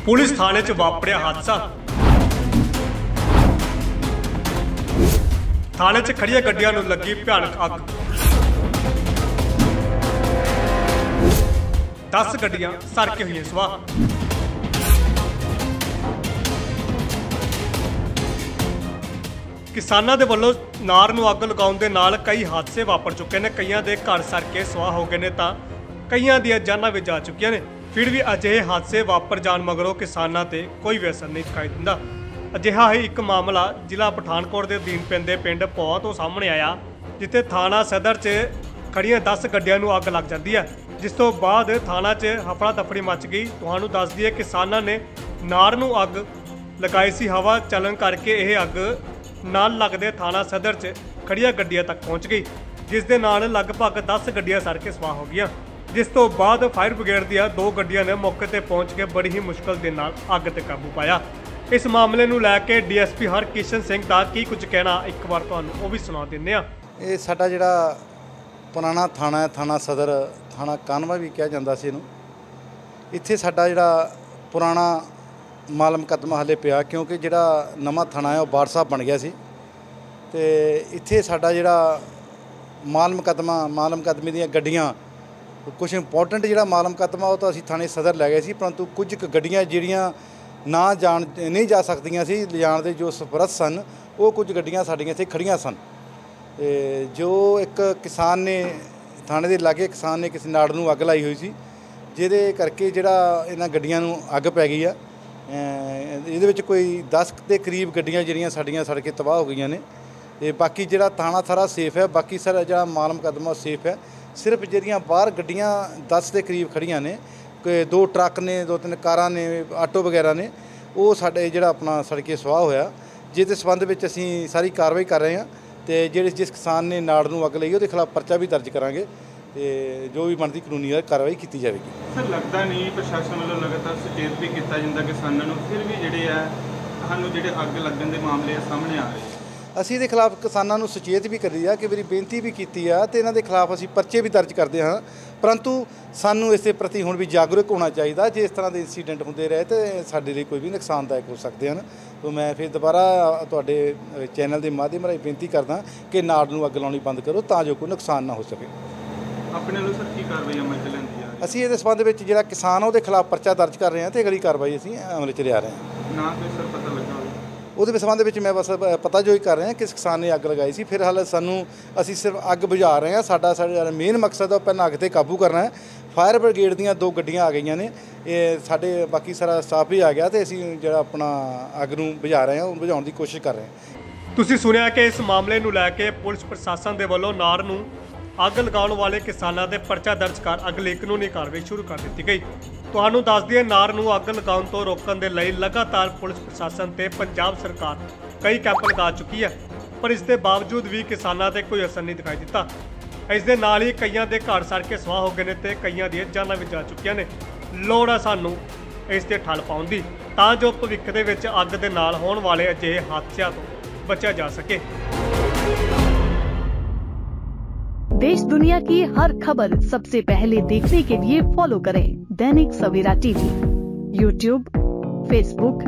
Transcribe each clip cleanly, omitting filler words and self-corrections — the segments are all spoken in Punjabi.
पुलिस थाने च वापरिया हादसा। थाने च खड़िया गड्डियां नूं लगी भयानक अग। 10 गड्डियां सड़ के हुई स्वाह। किसानां दे वल्लों नार नूं अग लगाउण दे नाल कई हादसे वापर चुके ने। कईयां दे घर सड़ के स्वाह हो गए ने तां कईयां दीयां जानां भी जा चुकियां ने। फिर भी अजिहे हादसे वापर जाण मगरों किसानां ते कोई भी असर नहीं दिखाई दिंदा। अजिहा ही एक मामला जिला पठानकोट के अधीन पैंदे पिंड भौं तो सामने आया, जिथे थाना सदर च खड़ियां 10 गड्डियां नूं अग लग जाती है, जिस तो बाद थाना च हफड़ा दफड़ी मच गई। तुहानूं दस दईए किसानां ने नार नूं अग लगाई सी। हवा चलन करके यह अग नाल लगदे थाना सदर च खड़िया गड्डियां तक पहुँच गई, जिस दे नाल लगभग 10 गड्डियां सड़ के स्वाह हो गईयां। जिस तो बाद फायर ब्रिगेड ਦੀਆਂ 2 ਗੱਡੀਆਂ ने मौके ਤੇ पहुंच के बड़ी ही मुश्किल ਦੇ ਨਾਲ ਅੱਗ ਤੇ ਕਾਬੂ ਪਾਇਆ। इस मामले ਨੂੰ ਲੈ ਕੇ ਡੀਐਸਪੀ ਹਰਕਿਸ਼ਨ ਸਿੰਘ ਦਾ ਕੀ ਕੁਝ ਕਹਿਣਾ, ਇੱਕ ਵਾਰ ਤੁਹਾਨੂੰ ਉਹ ਵੀ ਸੁਣਾ ਦਿੰਦੇ ਆ। ਇਹ ਸਾਡਾ ਜਿਹੜਾ ਪੁਰਾਣਾ ਥਾਣਾ ਹੈ, ਥਾਣਾ ਸਦਰ, ਥਾਣਾ ਕਾਨਵਾ ਵੀ ਕਿਹਾ ਜਾਂਦਾ ਸੀ ਇਹਨੂੰ। ਇੱਥੇ ਸਾਡਾ ਜਿਹੜਾ ਪੁਰਾਣਾ ਮਾਲ ਮੁਕੱਦਮਾ ਹਲੇ ਪਿਆ, ਕਿਉਂਕਿ ਜਿਹੜਾ ਨਵਾਂ ਥਾਣਾ ਹੈ ਉਹ ਬਾੜ ਸਾਹਿਬ ਬਣ ਗਿਆ ਸੀ, ਤੇ ਇੱਥੇ ਸਾਡਾ ਜਿਹੜਾ ਮਾਲ ਮੁਕੱਦਮੇ ਦੀਆਂ ਗੱਡੀਆਂ कुछ इंपोर्टेंट जो माल मुकदमा वो तो असी थाने सदर लै गए सी, परंतु कुछ गड्डियां जिहड़ियां ना जान नहीं जा सकदियां सी, लिजाण दे जो समर्थ सन, वो कुछ गड्डियां साडियां इत्थे खड़ियां सन। जो एक किसान ने थाने दे लागे किसान ने किसी नाड़ नूं अग लाई हुई सी, जिहदे करके जिहड़ा इन्हां गड्डियां नूं अग पै गई आ। इहदे विच कोई 10 के करीब गड्डियां जिहड़ियां साडियां सड़ के तबाह हो गईयां ने। ते बाकी जिहड़ा थाना सारा सेफ है, बाकी सारा जिहड़ा माल मुकदमा सेफ है। सिर्फ ਜਿਹੜੀਆਂ ਬਾਹਰ ਗੱਡੀਆਂ 10 ਦੇ ਕਰੀਬ ਖੜੀਆਂ ਨੇ, ਕੋਈ 2 ਟਰੱਕ ਨੇ, 2-3 ਕਾਰਾਂ ਨੇ, ਆਟੋ ਵਗੈਰਾ ਨੇ, ਉਹ ਸਾਡੇ ਜਿਹੜਾ ਆਪਣਾ ਸੜਕੇ ਸਵਾਹ ਹੋਇਆ, ਜਿਹਦੇ ਸੰਬੰਧ ਵਿੱਚ ਅਸੀਂ ਸਾਰੀ ਕਾਰਵਾਈ ਕਰ ਰਹੇ ਹਾਂ। ਤੇ ਜਿਸ ਕਿਸਾਨ ਨੇ ਨਾੜ ਨੂੰ ਅੱਗ ਲਈ ਉਹਦੇ ਖਿਲਾਫ ਪਰਚਾ ਵੀ ਦਰਜ ਕਰਾਂਗੇ, ਤੇ ਜੋ ਵੀ ਬਣਦੀ ਕਾਨੂੰਨੀ ਕਾਰਵਾਈ ਕੀਤੀ ਜਾਵੇਗੀ। ਸਰ, ਲੱਗਦਾ ਨਹੀਂ ਪ੍ਰਸ਼ਾਸਨ ਵੱਲੋਂ ਲਗਾਤਾਰ ਸੁਚੇਤ ਵੀ ਕੀਤਾ ਜਾਂਦਾ ਕਿਸਾਨਾਂ ਨੂੰ, ਫਿਰ ਵੀ ਜਿਹੜੇ ਆ ਸਾਨੂੰ ਜਿਹੜੇ ਅੱਗ ਲੱਗਣ ਦੇ ਮਾਮਲੇ ਸਾਹਮਣੇ ਆ ਰਹੇ। ਅਸੀਂ ਇਹਦੇ ਖਿਲਾਫ ਕਿਸਾਨਾਂ ਨੂੰ ਸੁਚੇਤ ਵੀ ਕਰੀ ਆ, ਕਿ ਮੇਰੀ ਬੇਨਤੀ ਵੀ ਕੀਤੀ ਆ, ਤੇ ਇਹਨਾਂ ਦੇ ਖਿਲਾਫ ਅਸੀਂ ਪਰਚੇ ਵੀ ਦਰਜ ਕਰਦੇ ਹਾਂ। ਪਰੰਤੂ ਸਾਨੂੰ ਇਸ ਦੇ ਪ੍ਰਤੀ ਹੁਣ ਵੀ ਜਾਗਰੂਕ ਹੋਣਾ ਚਾਹੀਦਾ। ਜੇ ਇਸ ਤਰ੍ਹਾਂ ਦੇ ਇੰਸੀਡੈਂਟ ਹੁੰਦੇ ਰਹੇ ਤਾਂ ਸਾਡੇ ਲਈ ਕੋਈ ਵੀ ਨੁਕਸਾਨਦਾਇਕ ਹੋ ਸਕਦੇ ਹਨ। ਤਾਂ ਮੈਂ ਫਿਰ ਦੁਬਾਰਾ ਤੁਹਾਡੇ ਚੈਨਲ ਦੇ ਮਾਧਿਅਮ ਰਾਹੀਂ ਬੇਨਤੀ ਕਰਦਾ ਕਿ ਨਾੜ ਨੂੰ ਅੱਗ ਲਾਉਣੀ ਬੰਦ ਕਰੋ, ਤਾਂ ਜੋ ਕੋਈ ਨੁਕਸਾਨ ਨਾ ਹੋ ਸਕੇ। ਆਪਣੇ ਵੱਲੋਂ ਸਰ ਕੀ ਕਾਰਵਾਈ ਅਮਲ 'ਚ ਲੈਂਦੀ ਆ? ਅਸੀਂ ਇਹਦੇ ਸੰਬੰਧ ਵਿੱਚ ਜਿਹੜਾ ਕਿਸਾਨ ਉਹਦੇ ਖਿਲਾਫ ਪਰਚਾ ਦਰਜ ਕਰ ਰਹੇ ਹਾਂ, ਅਤੇ ਅਗਲੀ ਕਾਰਵਾਈ ਅਸੀਂ ਅਮਲ 'ਚ ਲਿਆ ਰਹੇ ਹਾਂ। ਨਾ ਕੋਈ ਸਰ ਪਤਾ ਲੱਗਾ ਉਹਦੇ ਸੰਬੰਧ ਵਿੱਚ ਮੈਂ ਬਸ ਪਤਾ ਜੋ ਹੀ ਕਰ ਰਿਹਾ ਕਿਸ ਕਿਸਾਨ ਨੇ ਅੱਗ ਲਗਾਈ ਸੀ। ਫਿਰ ਹਾਲੇ ਅਸੀਂ ਸਿਰਫ ਅੱਗ ਬੁਝਾ ਰਹੇ ਹਾਂ। ਸਾਡਾ ਮੇਨ ਮਕਸਦ ਹੈ ਪਹਿਲਾਂ ਅੱਗ 'ਤੇ ਕਾਬੂ ਕਰਨਾ ਹੈ। ਫਾਇਰ ਬ੍ਰਿਗੇਡ ਦੀਆਂ 2 ਗੱਡੀਆਂ ਆ ਗਈਆਂ ਨੇ, ਇਹ ਸਾਡੇ ਬਾਕੀ ਸਾਰਾ ਸਟਾਫ ਵੀ ਆ ਗਿਆ, ਤੇ ਅਸੀਂ ਜਿਹੜਾ ਆਪਣਾ ਅੱਗ ਨੂੰ ਬੁਝਾ ਰਹੇ ਹਾਂ, ਉਹ ਬੁਝਾਉਣ ਦੀ ਕੋਸ਼ਿਸ਼ ਕਰ ਰਹੇ ਹਾਂ। ਤੁਸੀਂ ਸੁਣਿਆ ਕਿ ਇਸ ਮਾਮਲੇ ਨੂੰ ਲੈ ਕੇ ਪੁਲਿਸ ਪ੍ਰਸ਼ਾਸਨ ਦੇ ਵੱਲੋਂ ਨਾਰ ਨੂੰ ਅੱਗ ਲਗਾਉਣ ਵਾਲੇ ਕਿਸਾਨਾਂ ਦੇ ਪਰਚਾ ਦਰਜ ਕਰ ਅਗਲੀ ਕਾਨੂੰਨੀ ਕਾਰਵਾਈ ਸ਼ੁਰੂ ਕਰ ਦਿੱਤੀ ਗਈ। ਤੁਹਾਨੂੰ ਦੱਸ ਦਈਏ, ਨਾਰ ਨੂੰ ਅੱਗ ਲਗਾਉਣ ਤੋਂ ਰੋਕਣ ਦੇ ਲਈ ਲਗਾਤਾਰ ਪੁਲਿਸ ਪ੍ਰਸ਼ਾਸਨ ਤੇ ਪੰਜਾਬ ਸਰਕਾਰ ਕਈ ਕੈਂਪ ਲਗਾ ਚੁੱਕੀ ਹੈ, ਪਰ ਇਸ ਦੇ ਬਾਵਜੂਦ ਵੀ ਕਿਸਾਨਾਂ ਤੇ ਕੋਈ ਅਸਰ ਨਹੀਂ ਦਿਖਾਈ ਦਿੱਤਾ। ਇਸ ਦੇ ਨਾਲ ਹੀ ਕਈਆਂ ਦੇ ਘਰ ਸੜ ਕੇ ਸਵਾਹ ਹੋ ਗਏ ਨੇ, ਤੇ ਕਈਆਂ ਦੀਆਂ ਜਾਨਾਂ ਵੀ ਜਾ ਚੁੱਕੀਆਂ ਨੇ। ਲੋੜ ਹੈ ਸਾਨੂੰ ਇਸ ਤੇ ਠੱਲ ਪਾਉਣ ਦੀ, ਤਾਂ ਜੋ ਭਵਿੱਖ ਦੇ ਵਿੱਚ ਅੱਗ ਦੇ ਨਾਲ ਹੋਣ ਵਾਲੇ ਅਜਿਹੇ ਹਾਦਸਿਆਂ ਤੋਂ बचा जा सके। देश दुनिया की हर खबर सबसे पहले देखने के लिए फॉलो करें Dainik Savera TV, YouTube, Facebook,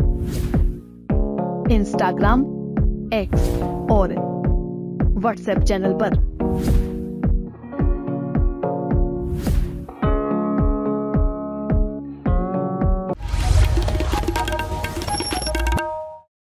Instagram, X और व्हाट्सएप चैनल पर।